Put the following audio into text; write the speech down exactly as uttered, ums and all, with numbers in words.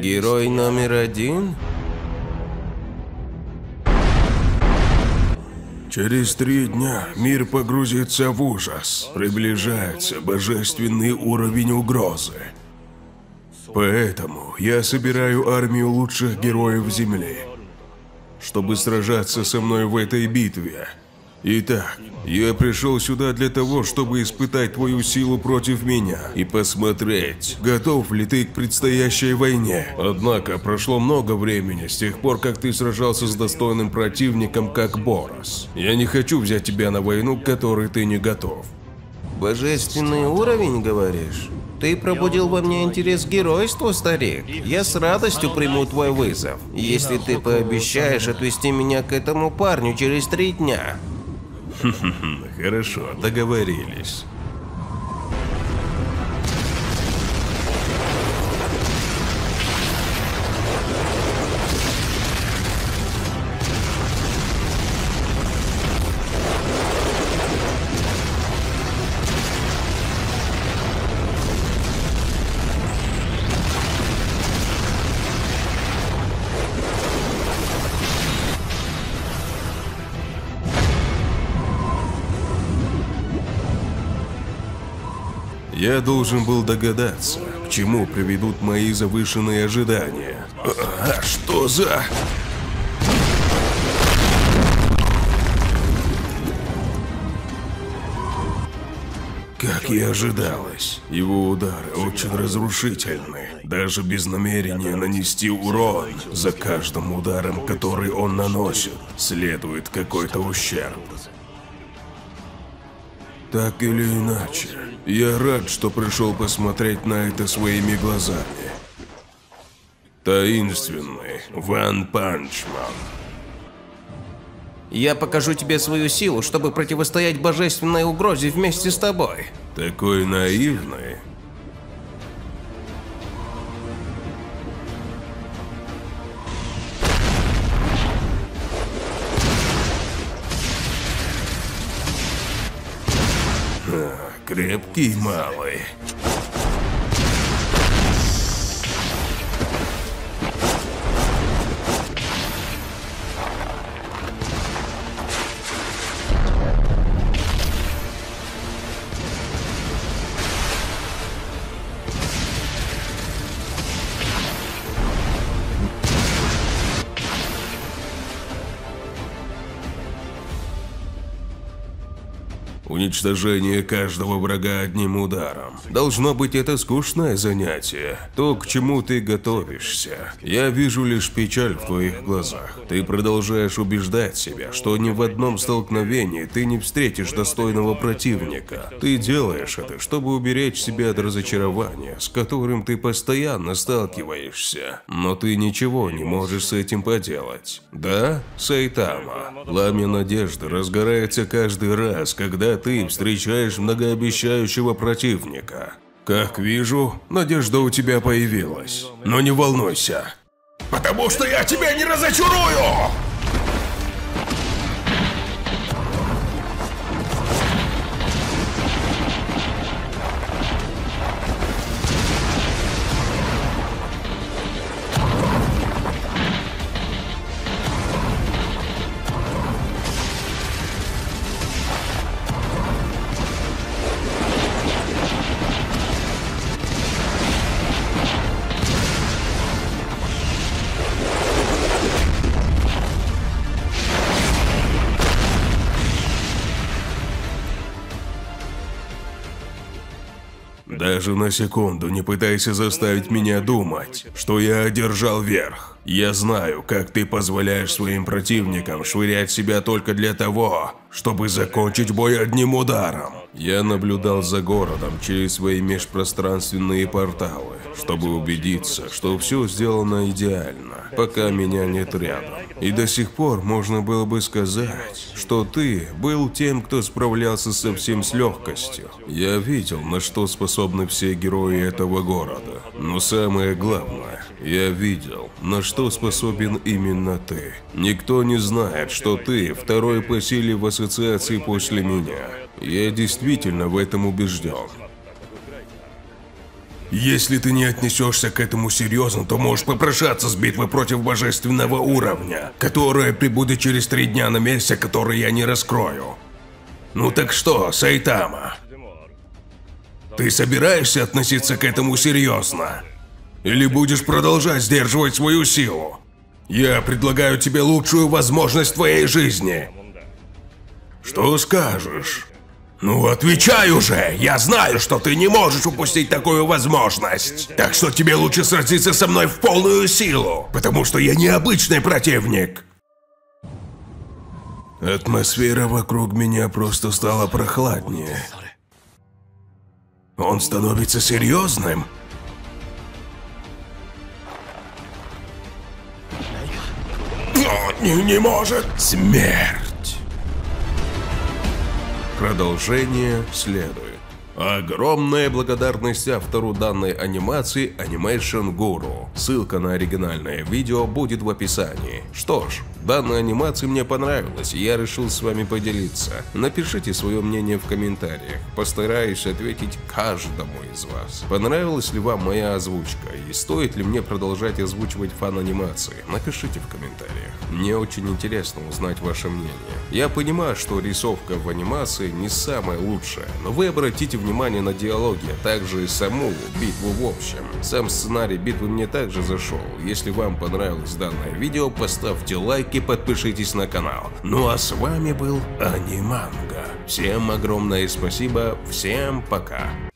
Герой номер один? Через три дня мир погрузится в ужас. Приближается божественный уровень угрозы. Поэтому я собираю армию лучших героев Земли, чтобы сражаться со мной в этой битве. Итак, я пришел сюда для того, чтобы испытать твою силу против меня и посмотреть, готов ли ты к предстоящей войне. Однако прошло много времени с тех пор, как ты сражался с достойным противником, как Борос. Я не хочу взять тебя на войну, к которой ты не готов. Божественный уровень, говоришь? Ты пробудил во мне интерес к геройству, старик. Я с радостью приму твой вызов, если ты пообещаешь отвести меня к этому парню через три дня. Хорошо, договорились. Я должен был догадаться, к чему приведут мои завышенные ожидания. А, что за... Как и ожидалось, его удары очень разрушительны. Даже без намерения нанести урон, за каждым ударом, который он наносит, следует какой-то ущерб. Так или иначе, я рад, что пришел посмотреть на это своими глазами. Таинственный Ван Панчман. Я покажу тебе свою силу, чтобы противостоять божественной угрозе вместе с тобой. Такой наивный. А, крепкий малый. Уничтожение каждого врага одним ударом. Должно быть, это скучное занятие. То, к чему ты готовишься. Я вижу лишь печаль в твоих глазах. Ты продолжаешь убеждать себя, что ни в одном столкновении ты не встретишь достойного противника. Ты делаешь это, чтобы уберечь себя от разочарования, с которым ты постоянно сталкиваешься. Но ты ничего не можешь с этим поделать. Да, Сайтама? Пламя надежды разгорается каждый раз, когда ты встречаешь многообещающего противника. Как вижу, надежда у тебя появилась. Но не волнуйся, потому что я тебя не разочарую! Даже на секунду не пытайся заставить меня думать, что я одержал верх. Я знаю, как ты позволяешь своим противникам швырять себя только для того, чтобы закончить бой одним ударом. Я наблюдал за городом через свои межпространственные порталы, чтобы убедиться, что все сделано идеально, пока меня нет рядом. И до сих пор можно было бы сказать, что ты был тем, кто справлялся со всем с легкостью. Я видел, на что способны все герои этого города. Но самое главное, я видел, на что способен именно ты. Никто не знает, что ты второй по силе в ассоциации после меня. Я действительно в этом убежден. Если ты не отнесешься к этому серьезно, то можешь попрощаться с битвой против божественного уровня, которая прибудет через три дня на месте, который я не раскрою. Ну так что, Сайтама? Ты собираешься относиться к этому серьезно? Или будешь продолжать сдерживать свою силу? Я предлагаю тебе лучшую возможность в твоей жизни. Что скажешь? Ну отвечай уже! Я знаю, что ты не можешь упустить такую возможность. Так что тебе лучше сразиться со мной в полную силу, потому что я необычный противник. Атмосфера вокруг меня просто стала прохладнее. Он становится серьезным? Не, не может. Смерть. Продолжение следует. Огромная благодарность автору данной анимации Animation Guru. Ссылка на оригинальное видео будет в описании. Что ж, данная анимация мне понравилась, и я решил с вами поделиться. Напишите свое мнение в комментариях. Постараюсь ответить каждому из вас. Понравилась ли вам моя озвучка, и стоит ли мне продолжать озвучивать фан-анимации? Напишите в комментариях. Мне очень интересно узнать ваше мнение. Я понимаю, что рисовка в анимации не самая лучшая, но вы обратите внимание внимание на диалоги, а также и саму битву в общем. Сам сценарий битвы мне также зашел. Если вам понравилось данное видео, поставьте лайк и подпишитесь на канал. Ну а с вами был Аниманга. Всем огромное спасибо, всем пока.